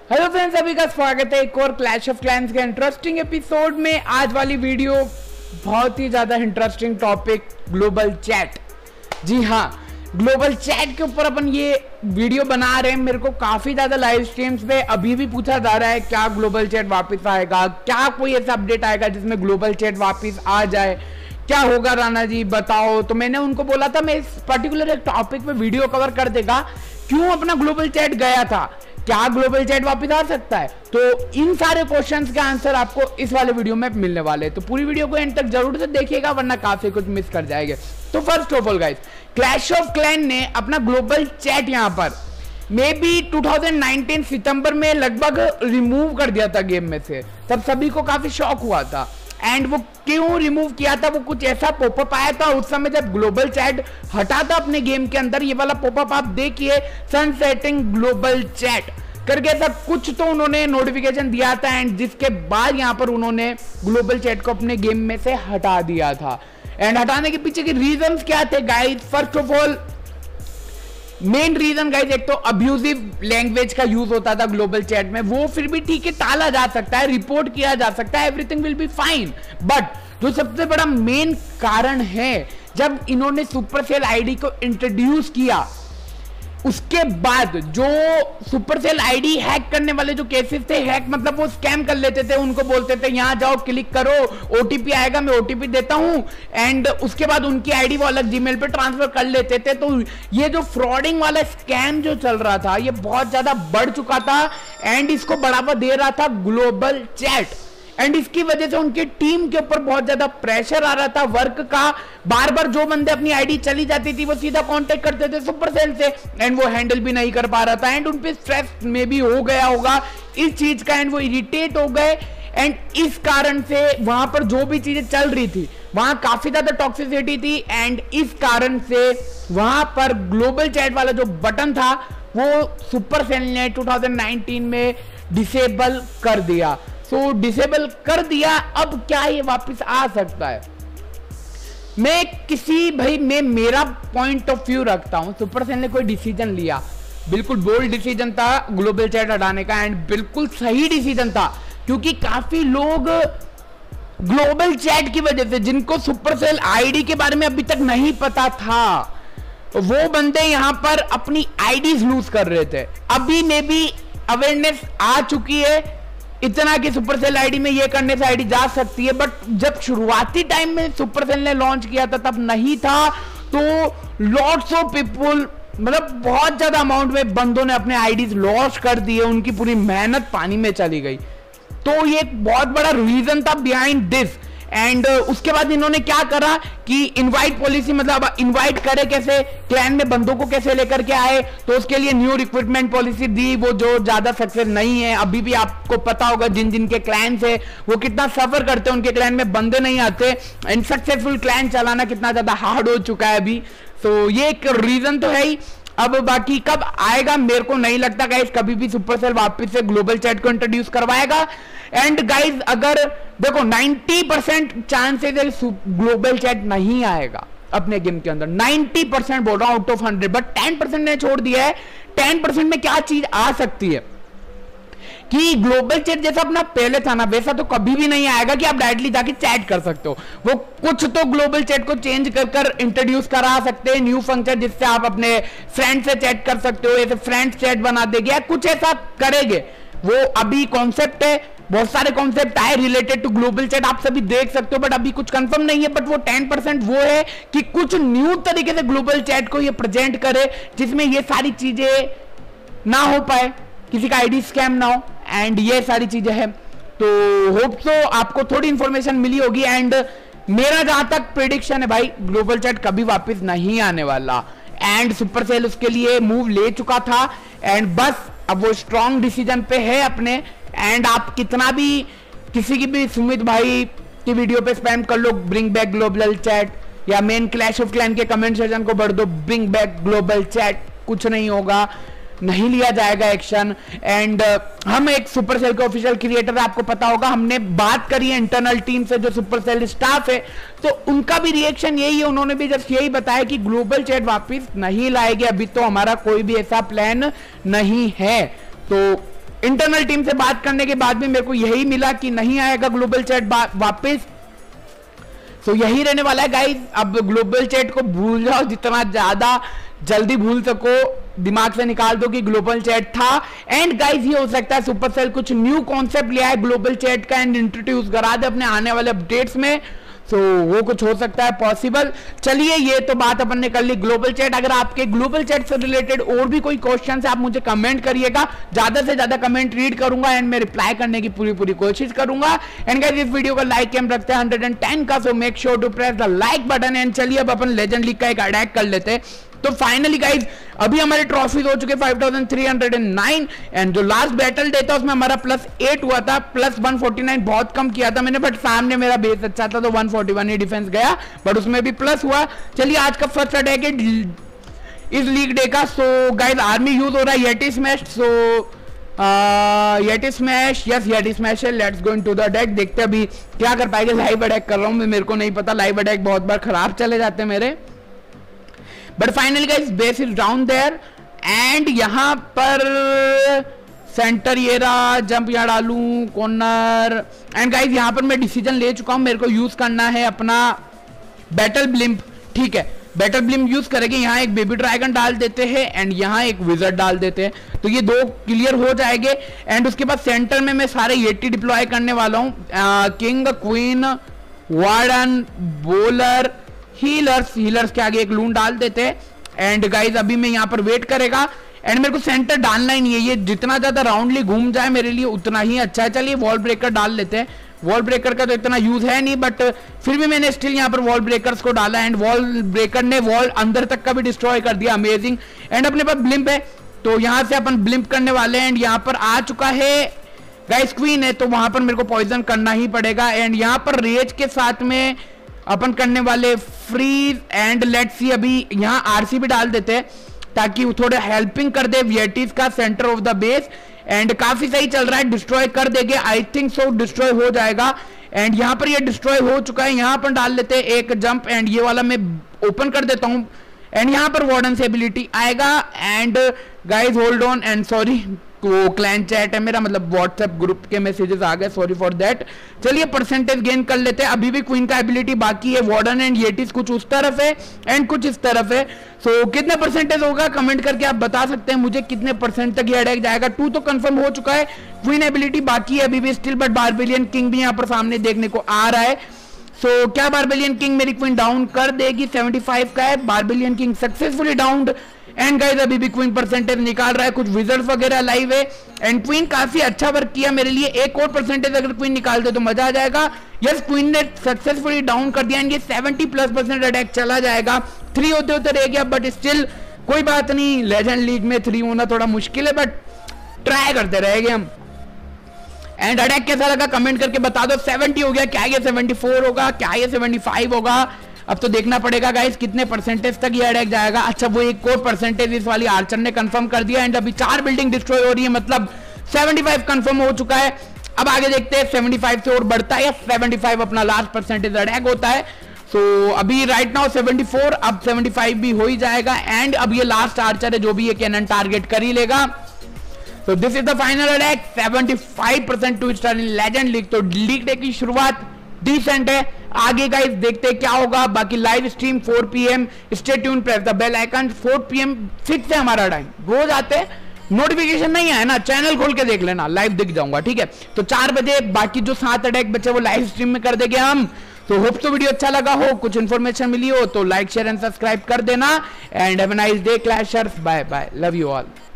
Hello friends, सभी का स्वागत है एक और क्लैश ऑफ क्लैंस के इंटरेस्टिंग एपिसोड में। आज वाली वीडियो बहुत ही ज्यादा इंटरेस्टिंग टॉपिक, ग्लोबल चैट। जी हाँ, ग्लोबल चैट के ऊपर अपन ये वीडियो बना रहे हैं। मेरे को काफी ज्यादा लाइव स्ट्रीम्स पे अभी भी पूछा जा रहा है क्या ग्लोबल चैट वापस आएगा, क्या कोई ऐसा अपडेट आएगा जिसमें ग्लोबल चैट वापस आ जाए, क्या होगा राणा जी बताओ। तो मैंने उनको बोला था मैं इस पर्टिकुलर एक टॉपिक पे वीडियो कवर कर देगा, क्यों अपना ग्लोबल चैट गया था, क्या ग्लोबल चैट वापस आ सकता है। तो इन सारे क्वेश्चंस के आंसर आपको इस वाले वीडियो में मिलने वाले हैं, तो पूरी वीडियो को एंड तक जरूर से देखिएगा वरना काफी कुछ मिस कर जाएंगे। तो first of all guys, clash of clan ने अपना ग्लोबल चैट यहां पर मे बी 2019 सितंबर में लगभग रिमूव कर दिया था गेम में से। तब सभी को काफी शॉक हुआ था। एंड वो क्यों रिमूव किया था, वो कुछ ऐसा पॉपअप आया था उस समय जब ग्लोबल चैट हटा था अपने गेम के अंदर। ये वाला पॉपअप आप देखिए, सनसेटिंग ग्लोबल चैट करके ऐसा कुछ तो उन्होंने नोटिफिकेशन दिया था। एंड जिसके बाद यहां पर उन्होंने ग्लोबल चैट को अपने गेम में से हटा दिया था। एंड हटाने के पीछे के रीजंस क्या थे guys? First of all main reason guys, एक तो अब्यूजिव लैंग्वेज का यूज होता था ग्लोबल चैट में, वो फिर भी ठीक है, टाला जा सकता है, रिपोर्ट किया जा सकता है, everything will be fine. But जो सबसे बड़ा मेन कारण है, जब इन्होंने सुपरसेल आईडी को इंट्रोड्यूस किया उसके बाद जो सुपरसेल आईडी हैक करने वाले जो केसेस थे, हैक मतलब वो स्कैम कर लेते थे, उनको बोलते थे यहां जाओ क्लिक करो, ओटीपी आएगा, मैं ओटीपी देता हूं, एंड उसके बाद उनकी आईडी वो अलग जीमेल पे ट्रांसफर कर लेते थे। तो ये जो फ्रॉडिंग वाला स्कैम जो चल रहा था ये बहुत ज्यादा बढ़ चुका था एंड इसको बढ़ावा दे रहा था ग्लोबल चैट। एंड इसकी वजह से उनकी टीम के ऊपर बहुत ज्यादा प्रेशर आ रहा था वर्क का। बार बार जो बंदे अपनी आईडी चली जाती थी वो सीधा कांटेक्ट करते थे सुपरसेल से एंड वो हैंडल भी नहीं कर पा रहा था। एंड उन पे स्ट्रेस में भी हो गया होगा इस चीज का एंड वो इरिटेट हो गए। एंड इस कारण से वहां पर जो भी चीजें चल रही थी वहां काफी ज्यादा टॉक्सिसिटी थी। एंड इस कारण से वहां पर ग्लोबल चैट वाला जो बटन था वो सुपरसेल ने 2019 में डिसेबल कर दिया। तो डिसेबल कर दिया, अब क्या ये वापस आ सकता है? मैं मेरा पॉइंट ऑफ व्यू रखता हूं। सुपरसेल ने कोई डिसीजन लिया, बिल्कुल बोल्ड डिसीजन था ग्लोबल चैट हटाने का एंड बिल्कुल सही डिसीजन था, क्योंकि काफी लोग ग्लोबल चैट की वजह से जिनको सुपरसेल आईडी के बारे में अभी तक नहीं पता था, वो बंदे यहां पर अपनी आईडीज लूज कर रहे थे। अभी में भी अवेयरनेस आ चुकी है इतना कि सुपरसेल आईडी में ये करने से आईडी जा सकती है, बट जब शुरुआती टाइम में सुपरसेल ने लॉन्च किया था तब नहीं था। तो लॉट्स ऑफ पीपल, मतलब बहुत ज्यादा अमाउंट में बंदों ने अपने आईडीज लॉस कर दिए, उनकी पूरी मेहनत पानी में चली गई। तो ये एक बहुत बड़ा रीजन था बिहाइंड दिस। एंड उसके बाद इन्होंने क्या करा कि इनवाइट पॉलिसी, मतलब इनवाइट करे कैसे, क्लैन में बंदों को कैसे लेकर के आए, तो उसके लिए न्यू रिक्रूटमेंट पॉलिसी दी, वो जो ज्यादा सक्सेस नहीं है। अभी भी आपको पता होगा जिन जिन के क्लैन है वो कितना सफर करते हैं, उनके क्लैन में बंदे नहीं आते एंड सक्सेसफुल क्लैन चलाना कितना ज्यादा हार्ड हो चुका है अभी। तो ये एक रीजन तो है ही। अब बाकी कब आएगा मेरे को नहीं लगता गाइस कभी भी सुपरसेल वापस से ग्लोबल चैट को इंट्रोड्यूस करवाएगा। एंड गाइस अगर देखो 90% चांसेस है ग्लोबल चैट नहीं आएगा अपने गेम के अंदर, 90% बोल रहा हूं आउट ऑफ 100, बट 10% ने छोड़ दिया है। 10% में क्या चीज आ सकती है कि ग्लोबल चैट जैसा अपना पहले था ना वैसा तो कभी भी नहीं आएगा कि आप डायरेक्टली जाके चैट कर सकते हो। वो कुछ तो ग्लोबल चैट को चेंज कर इंट्रोड्यूस करा सकते हैं, न्यू फंक्शन जिससे आप अपने फ्रेंड से चैट कर सकते हो, ऐसे फ्रेंड चैट बना देंगे, कुछ ऐसा करेंगे। वो अभी कॉन्सेप्ट है, बहुत सारे कॉन्सेप्ट आए रिलेटेड टू ग्लोबल चैट, आप सभी देख सकते हो, बट अभी कुछ कंफर्म नहीं है। बट वो 10% वो है कि कुछ न्यू तरीके से ग्लोबल चैट को ये प्रेजेंट करे जिसमें ये सारी चीजें ना हो पाए, किसी का आईडी स्कैम ना हो एंड ये सारी चीजें हैं। तो होप सो आपको थोड़ी इंफॉर्मेशन मिली होगी। एंड मेरा जहां तक प्रेडिक्शन है भाई, ग्लोबल चैट कभी वापस नहीं आने वाला एंड सुपरसेल उसके लिए मूव ले चुका था एंड बस अब वो स्ट्रॉन्ग डिसीजन पे है अपने। एंड आप कितना भी किसी की भी सुमित भाई की वीडियो पे स्पैम कर लो ब्रिंग बैक ग्लोबल चैट, या मेन क्लैश ऑफ क्लैन के कमेंट सेक्शन को बढ़ दो ब्रिंग बैक ग्लोबल चैट, कुछ नहीं होगा, नहीं लिया जाएगा एक्शन। एंड हम एक सुपरसेल के ऑफिशियल क्रिएटर है, आपको पता होगा, हमने बात करी है इंटरनल टीम से जो सुपरसेल स्टाफ है, तो उनका भी रिएक्शन यही है। उन्होंने भी जस्ट यही बताया कि ग्लोबल चैट वापस नहीं लाएंगे, अभी तो हमारा कोई भी ऐसा प्लान नहीं है। तो इंटरनल टीम से बात करने के बाद भी मेरे को यही मिला कि नहीं आएगा ग्लोबल चैट वापस। तो यही रहने वाला है गाइस। अब ग्लोबल चैट को भूल जाओ, जितना ज्यादा जल्दी भूल सको दिमाग से निकाल दो कि ग्लोबल चैट था। एंड गाइस ये हो सकता है सुपरसेल कुछ न्यू कॉन्सेप्ट लिया है ग्लोबल चैट का एंड इंट्रोड्यूस करा दे अपने आने वाले अपडेट्स में। तो वो कुछ हो सकता है पॉसिबल। चलिए ये तो बात अपन ने कर ली ग्लोबल चैट। अगर आपके ग्लोबल चैट से रिलेटेड और भी कोई क्वेश्चन है आप मुझे कमेंट करिएगा, ज्यादा से ज्यादा कमेंट रीड करूंगा एंड मैं रिप्लाई करने की पूरी कोशिश करूंगा। एंड गाइस इस वीडियो को लाइक हम रखते हैं 110 का, so make sure to press the like button. And चलिए अब अपन लेजेंड लीग का एक अटैक कर लेते हैं। तो फाइनली गाइज अभी हमारे ट्रॉफीज हो चुके 5309 एंड जो लास्ट बैटल डे था उसमें हमारा +8 हुआ था, +149 बहुत कम किया था मैंने, बट सामने मेरा बेस अच्छा था तो 141 ही डिफेंस गया, बट उसमें भी प्लस हुआ। चलिए आज का फर्स्ट अटैक है इस लीग डे का। सो गाइज आर्मी यूज हो रहा है yeti smash. So yeti smash, yes yeti smash है। Let's go into the attack. देखते अभी क्या कर पाएंगे। लाइव अटैक कर रहा हूं मैं, मेरे को नहीं पता, लाइव अटैक बहुत बार खराब चले जाते हैं मेरे। But finally guys base is down there and यहां पर सेंटर ये रहा, जंप यहां डालूं, कॉर्नर। एंड गाइस यहां पर मैं डिसीजन ले चुका हूं, मेरे को यूज करना है अपना बैटल ब्लिम्प। ठीक है, बैटल ब्लिम्प यूज करेंगे। यहां एक बेबी ड्रैगन डाल देते हैं एंड यहां एक विजर्ड डाल देते हैं, तो ये दो क्लियर हो जाएंगे। एंड उसके बाद सेंटर में मैं सारे येटी डिप्लॉय करने वाला हूं, king, queen, warden, bowler, healers के आगे एक लून डाल देते हैं। एंड गाइज अभी मैं यहाँ पर वेट करेगा एंड मेरे को सेंटर डालना ही नहीं है, ये जितना ज्यादा राउंडली घूम जाए मेरे लिए उतना ही अच्छा है। चलिए वॉल ब्रेकर डाल लेते हैं। वॉल ब्रेकर का तो इतना यूज है नहीं, बट फिर भी मैंने स्टिल यहाँ पर वॉल ब्रेकर्स को डाला एंड वॉल ब्रेकर ने वॉल अंदर तक का भी डिस्ट्रॉय कर दिया, अमेजिंग। एंड अपने पास ब्लिम्प है तो यहाँ से अपन ब्लिम्प करने वाले हैं। एंड यहाँ पर आ चुका है गाइस क्वीन है, तो वहां पर मेरे को पॉइजन करना ही पड़ेगा। एंड यहाँ पर रेज के साथ में अपन करने वाले फ्रीज एंड लेट्स सी, अभी यहाँ आरसी भी डाल देते हैं ताकि वो थोड़े हेल्पिंग कर दे वियटीज का centre of the base. And काफी सही चल रहा है, डिस्ट्रॉय कर देंगे, आई थिंक सो डिस्ट्रॉय हो जाएगा। एंड यहाँ पर ये डिस्ट्रॉय हो चुका है, यहाँ पर डाल लेते हैं एक जंप एंड ये वाला मैं ओपन कर देता हूँ। एंड यहाँ पर वार्डन से एबिलिटी आएगा। And guys hold on and sorry, वो क्लैन चैट है मेरा, मतलब व्हाट्सएप ग्रुप के मैसेजेस आ गए, सॉरी फॉर दैट। चलिए परसेंटेज गेन कर लेते हैं। अभी भी क्वीन का एबिलिटी बाकी है, वार्डन एंड येटिस कुछ उस तरफ है एंड कुछ इस तरफ है। सो कितने परसेंटेज होगा कमेंट करके आप बता सकते हैं मुझे कितने परसेंट तक ये अटैक जाएगा। 2 तो कंफर्म हो चुका है, क्वीन एबिलिटी बाकी है अभी भी स्टिल, बट बारबेलियन किंग भी यहाँ पर सामने देखने को आ रहा है। सो क्या बारबेलियन किंग मेरी क्वीन डाउन कर देगी? 75 का है, barbarian king successfully down. And guys अभी भी क्वीन परसेंटेज निकाल रहा है, कुछ विजर्ड्स वगैरह लाइव है एंड क्वीन काफी अच्छा वर्क किया मेरे लिए। एक और परसेंटेज अगर क्वीन निकाल दे तो मजा आ जाएगा। यस क्वीन ने सक्सेसफुली डाउन कर दिया एंड ये 70+% अटैक चला जाएगा। 3 होते होते रह गया, बट स्टिल कोई बात नहीं, लेजेंड लीग में 3 होना थोड़ा मुश्किल है, बट ट्राई करते रहेंगे हम। एंड अटैक कैसा लगा कमेंट करके बता दो। 70 हो गया, क्या ये 74 होगा, क्या ये 75 होगा? अब तो देखना पड़ेगा गाइस कितने परसेंटेज तक ये अटैक जाएगा। अच्छा वो एक और परसेंटेज इस वाली आर्चर ने कंफर्म कर दिया एंड अभी 4 बिल्डिंग डिस्ट्रॉय हो रही है, मतलब 75 कंफर्म हो चुका है। अब आगे देखते हैं 75 से और बढ़ता है या 75 अपना लास्ट परसेंटेज अटैक होता है। सो अभी राइट नाउ 74, अब 75 भी हो ही जाएगा। एंड अब ये लास्ट आर्चर है जो भी ये कैनन टारगेट कर ही लेगा। So this is the final attack, 75% 2 star in legend league. तो लीग डे की शुरुआत डिसेंट है, आगे गाइस देखते हैं क्या होगा। बाकी live stream 4 PM, stay tune, press the bell icon. 4 PM fix है हमारा टाइम, रोज आते हैं, नोटिफिकेशन नहीं है ना, चैनल खोल के देख लेना, लाइव दिख जाऊंगा, ठीक है। तो 4 बजे बाकी जो 7 अटैक बचे वो लाइव स्ट्रीम में कर देंगे हम। तो होप तो वीडियो अच्छा लगा हो, कुछ इन्फॉर्मेशन मिली हो तो लाइक शेयर एंड सब्सक्राइब कर देना। And have a nice day clashers, bye bye, love you all.